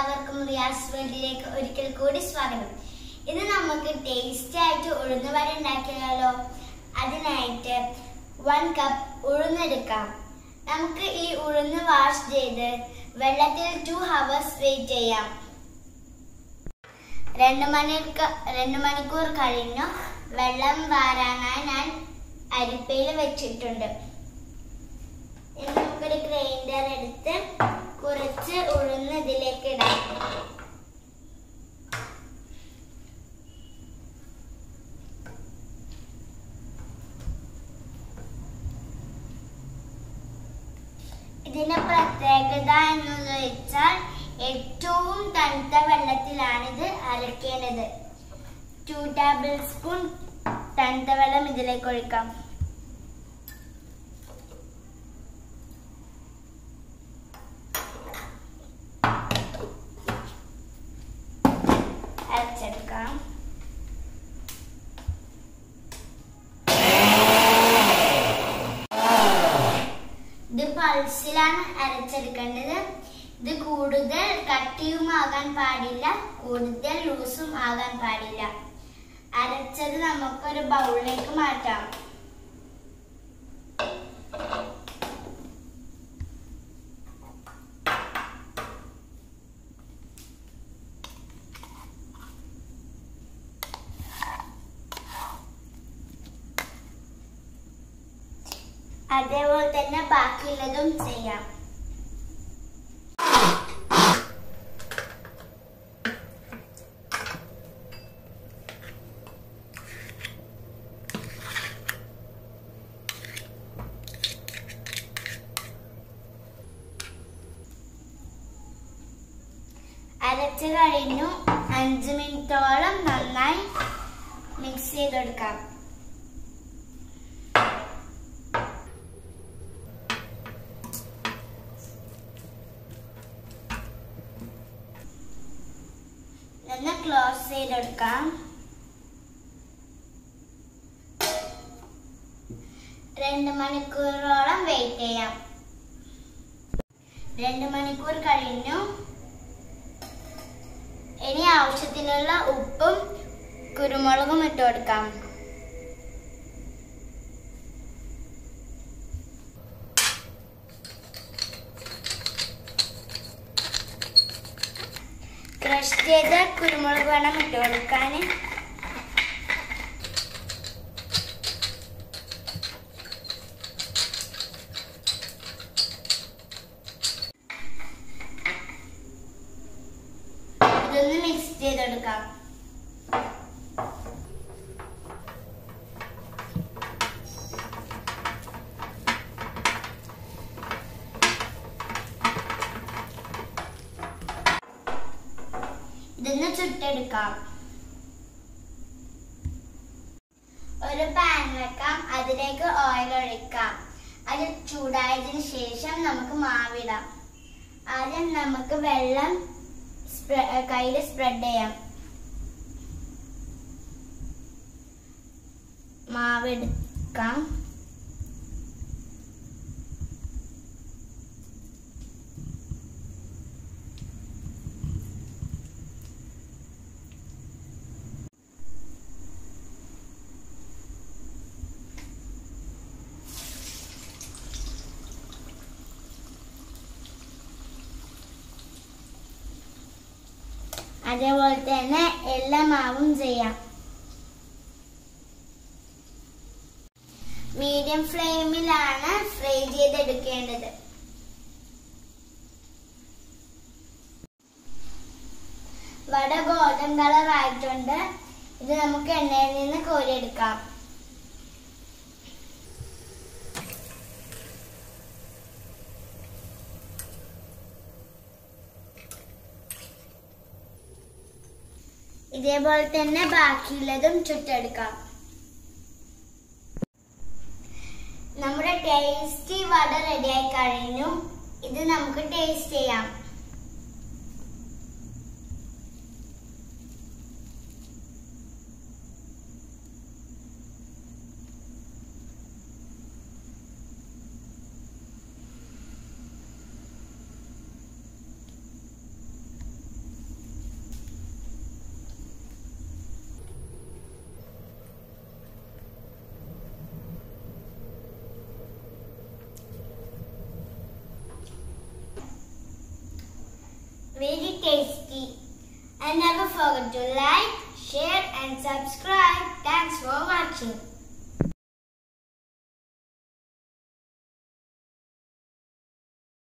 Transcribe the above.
എല്ലാവർക്കും റിയാസ് വേൾഡിലേക്ക് ഒരിക്കൽ കൂടി സ്വാഗതം. ഇന്ന് നമുക്ക് ടേസ്റ്റി ആയിട്ട് ഉഴുന്നുവട ഉണ്ടാക്കിയാലോ? അതിനായിട്ട് 1 കപ്പ് ഉഴുന്നെടുക്കാം. നമുക്ക് ഈ ഉഴുന്ന് വാഷ് ചെയ്ത് വെള്ളത്തിൽ 2 hours വെയിറ്റ് ചെയ്യാം. 2 മണിക്കൂർ കഴിഞ്ഞു. വെള്ളം വാരാനായി ഞാൻ അരിപ്പയിൽ വെച്ചിട്ടുണ്ട്. ഇനി നമുക്കൊരു ഗ്രൈൻഡർ എടുത്ത് കുറച്ച് ഉഴുന്ന് ഇതിലേക്ക് ഇടാം. ഇതിന്റെ പ്രത്യേകത എന്ന് വെച്ചാൽ ഏറ്റവും തണുത്ത വെള്ളത്തിലാണിത് അരക്കേണ്ടത്. 2 tablespoon തണുത്ത വെള്ളം ഇതിലേക്ക് ഒഴിക്കാം. അരച്ചെടുക്കാം. ഇത് പൾസിലാണ് അരച്ചെടുക്കേണ്ടത്. ഇത് കൂടുതൽ കട്ടിയും ആകാൻ പാടില്ല, കൂടുതൽ ലൂസും ആകാൻ പാടില്ല. അരച്ചത് നമുക്കൊരു ബൗളിലേക്ക് മാറ്റാം. അതേപോലെ തന്നെ ബാക്കിയുള്ളതും ചെയ്യാം. അരച്ച് കഴിഞ്ഞു. 5 മിനിറ്റോളം നന്നായി മിക്സ് ചെയ്തെടുക്കാം. ഒന്ന് ക്ലോസ് ചെയ്തെടുക്കാം. 2 മണിക്കൂറോളം വെയിറ്റ് ചെയ്യാം. 2 മണിക്കൂർ കഴിഞ്ഞു. ഇനി ആവശ്യത്തിനുള്ള ഉപ്പും കുരുമുളകും ഇട്ട് കൊടുക്കാം. ക്രഷ് ചെയ്ത കുരുമുളക് വേണം ഇട്ട് കൊടുക്കാൻ. ഇതൊന്ന് മിക്സ് ചെയ്തെടുക്കാം. ഇതൊന്ന് ചുട്ടെടുക്കാം. ഒരു പാൻ വെക്കാം. അതിലേക്ക് ഓയിൽ ഒഴിക്കാം. അത് ചൂടായതിനു ശേഷം നമുക്ക് മാവിടാം. ആദ്യം നമുക്ക് വെള്ളം കയ്യിൽ സ്പ്രെഡ് ചെയ്യാം. മാവെടുക്കാം. അതേപോലെ തന്നെ എല്ലാ മാവും ചെയ്യാം. മീഡിയം ഫ്ലെയിമിലാണ് ഫ്രൈ ചെയ്തെടുക്കേണ്ടത്. വട ഗോൾഡൻ കളർ ആയിട്ടുണ്ട്. ഇത് നമുക്ക് എണ്ണയിൽ നിന്ന് കോരിയെടുക്കാം. ഇതേപോലെ തന്നെ ബാക്കിയുള്ളതും ചുട്ടെടുക്കാം. നമ്മുടെ ടേസ്റ്റി വട റെഡിയായി കഴിഞ്ഞു. ഇത് നമുക്ക് ടേസ്റ്റ് ചെയ്യാം. tasty. And never forget to like, share and subscribe. Thanks for watching.